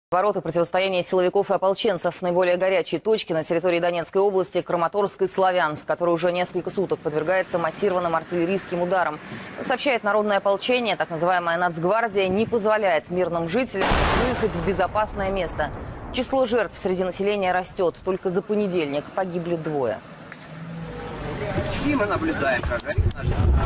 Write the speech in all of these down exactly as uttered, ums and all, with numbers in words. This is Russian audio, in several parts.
Ворота противостояния силовиков и ополченцев. Наиболее горячие точки на территории Донецкой области – Краматорск и Славянск, который уже несколько суток подвергается массированным артиллерийским ударам. Как сообщает народное ополчение, так называемая Нацгвардия не позволяет мирным жителям выехать в безопасное место. Число жертв среди населения растет. Только за понедельник погибли двое. Сидим и наблюдаем, как горит наш...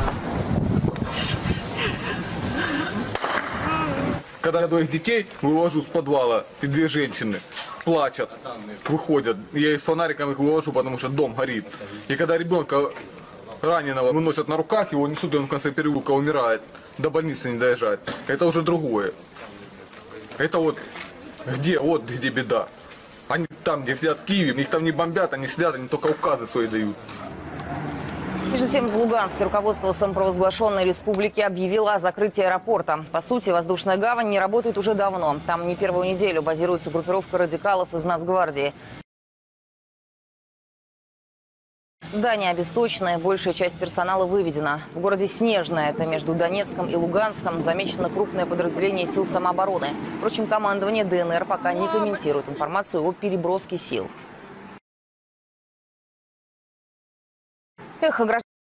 Когда я двоих детей вывожу с подвала, и две женщины плачут, выходят. Я их с фонариком их вывожу, потому что дом горит. И когда ребенка раненого выносят на руках, его несут, и он в конце переулка умирает, до больницы не доезжает. Это уже другое. Это вот где, вот где беда. Они там, где сидят в Киеве, их там не бомбят, они сидят, они только указы свои дают. Между тем, в Луганске руководство самопровозглашенной республики объявило о закрытии аэропорта. По сути, воздушная гавань не работает уже давно. Там не первую неделю базируется группировка радикалов из Нацгвардии. Здание обесточено, большая часть персонала выведена. В городе Снежное, это между Донецком и Луганском, замечено крупное подразделение сил самообороны. Впрочем, командование ДНР пока не комментирует информацию о переброске сил. Эхо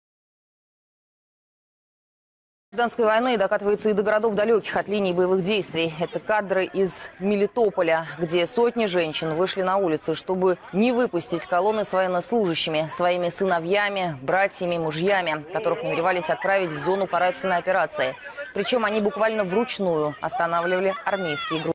гражданской войны докатывается и до городов, далеких от линии боевых действий. Это кадры из Мелитополя, где сотни женщин вышли на улицы, чтобы не выпустить колонны с военнослужащими, своими сыновьями, братьями, мужьями, которых намеревались отправить в зону карательной операции. Причем они буквально вручную останавливали армейские группы.